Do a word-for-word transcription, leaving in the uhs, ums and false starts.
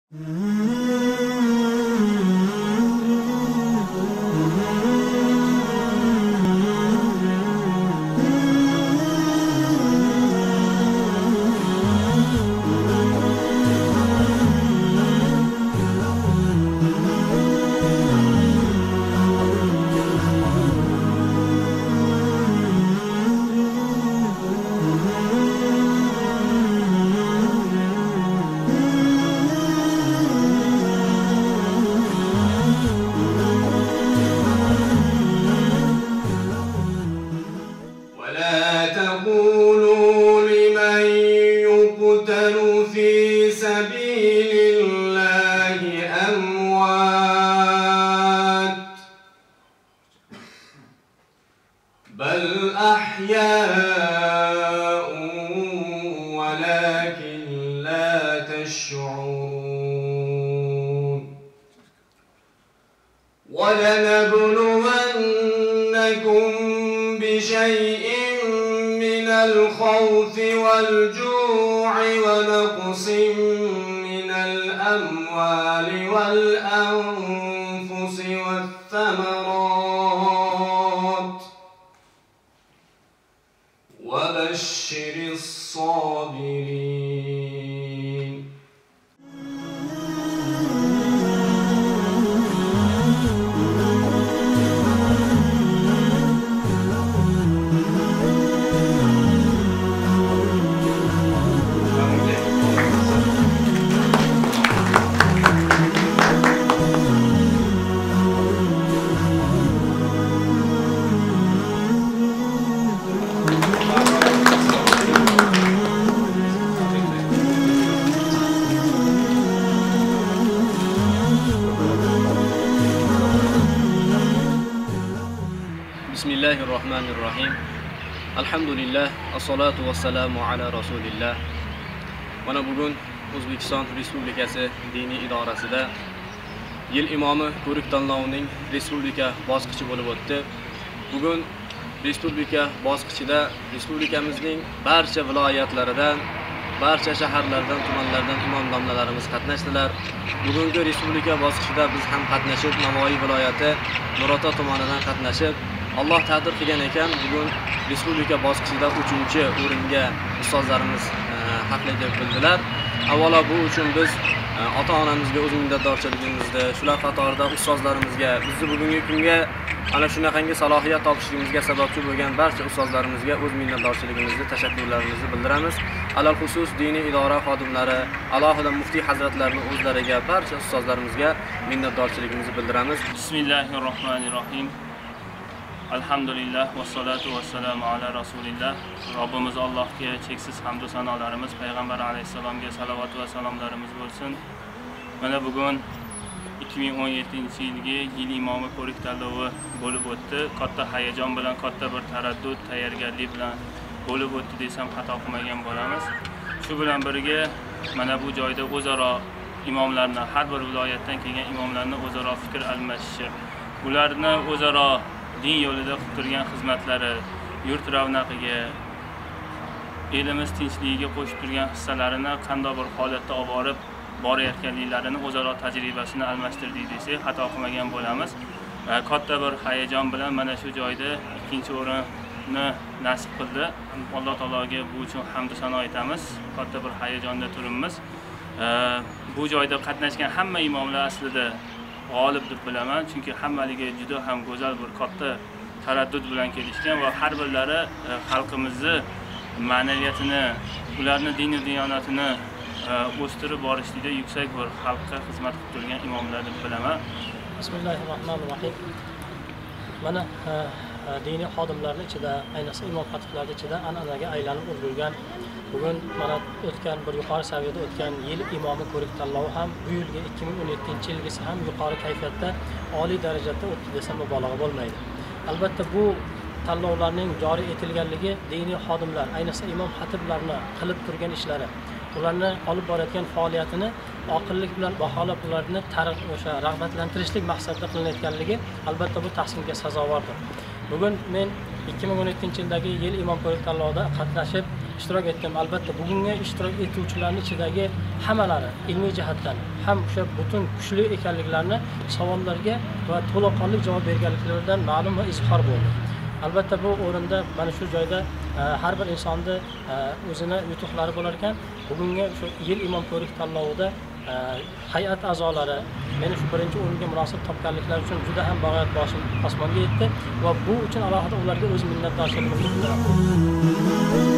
بل أحياء ولكن لا تشعرون ولنبلونكم بشيء من الخوف والجوع ونقص من الأموال والأنفس والثمرات وبشر الصابرين Bismillahirrahmanirrahim. Alhamdulillah, assalatu vassalamu ala rasulillah. Mana bugun O'zbekiston Respublikasi diniy idorasida yil imomi ko'rik tanlovining respublika bosqichi bo'lib o'tdi. Bugun respublika bosqichida respublikamizning barcha viloyatlaridan, barcha shaharlardan, tumanlardan imom domlalarimiz qatnashdilar. Bugungi respublika bosqichida biz ham qatnashib, Navoiy viloyati Nurota tumanidan qatnashib, Alloh taqdir qilgan ekan, bugun respublika bosqichida uchinchi o'ringa ustozlarimiz haqli deb bildilar. Avvalo bu uchun biz ota-onamizga o'z minnatdorchiligimizni, shular qatorida ustozlarimizga, bizni bugungi kunga ana shunaqangi salohiyat topishligimizga sababchi bo'lgan barcha ustozlarimizga o'z minnatdorchiligimizni, tashakkurlarimizni bildiramiz. Alal xusus diniy idora xodimlari, alohida muftiy hazratlarining o'zlariga, barcha ustozlarimizga minnatdorchiligimizni bildiramiz. Bismillahirrohmanirrohim. Alhamdulillah va salatu vassalamu ala rasulillah. Robbimiz Allohga cheksiz hamd va sanolarimiz, payg'ambar alayhisalomga salovat va salomlarimiz bo'lsin. Mana bugun ikki ming o'n yettinchi yilgi yil imomi ko'rik tanlovi bo'lib o'tdi. Katta hayajon bilan, katta bir taraddud, tayyorgarlik bilan bo'lib o'tdi desam xato qilmagan bo'lamiz. Shu bilan birga mana bu joyda o'zaro imomlarni, har bir viloyatdan kelgan imomlarni o'zaro fikr almashishi, ularni o'zaro din yo'lida qilib turgan xizmatlari, yurt ravnaqiga, elimiz tinchligiga qo'shib turgan hissalarini qanday bir holatda olib borib borayotganliklarini, o'zaro tajribasini almashtirdik desak xato qilmagan bo'lamiz. Katta bir hayajon bilan mana shu joyda ikkinchi o'rinni nasib qildi. Alloh taologa bu uchun hamd va sano aytamiz. Katta bir hayajonda turibmiz. Bu joyda qatnashgan hamma imomlar aslida g'olib deb bilaman, chunki hammaliga juda ham go'zal bir katta taraddud bilan kelishgan va har birlari xalqimizni ma'naviyatini, ularni diniy diyonatini o'stirib borishlikda yuksak bir xalqqa xizmat qilib turgan imomlar deb bilaman. Bismillahirrohmanirrohim. Mana diniy xodimlarning ichida, ayniqsa imom xatiblarning ichida an'anaga aylanib ulgurgan, bugun mana o'tgan bir yuqori saviyada o'tgan yil imomi ko'rik tanlovi ham bu yilgi ikki ming o'n yettinchi yilgisi ham yuqori kayfiyatda, oliy darajada o'tdi desam mubolag'a bo'lmaydi. Albatta bu tanlovlarning joriy etilganligi diniy xodimlar, ayniqsa imom xatiblarni qilib turgan ishlari, ularni olib borayotgan faoliyatini oqillik bilan baholab, ularni o'sha rag'batlantirishlik maqsadida qilinayotganligi albatta bu tahsinga sazovordir. Bugun men ikki ming o'n yettinchi yildagi yil imom ko'rik tanlovida qatnashib ishtirok etdim. Albatta bugungi ishtirok etuvchilarning ichidagi hammalari ilmiy jihatdan ham o'sha butun kuchli ekanliklarini savollarga va to'laqonli javob berganliklaridan ma'lum va izhor bo'ldi. Albatta bu o'rinda mana shu joyda har bir insonni o'zini yutuqlari bo'lar ekan. Bugungi shu yil imom ko'rik tanlovida hay'at a'zolari meni shu birinchi o'ringa munosib topganliklari uchun juda ham bag'oyat boshim osmonga yetdi va bu uchun alohida ularga o'z minnatdorchiligimni bildiraman.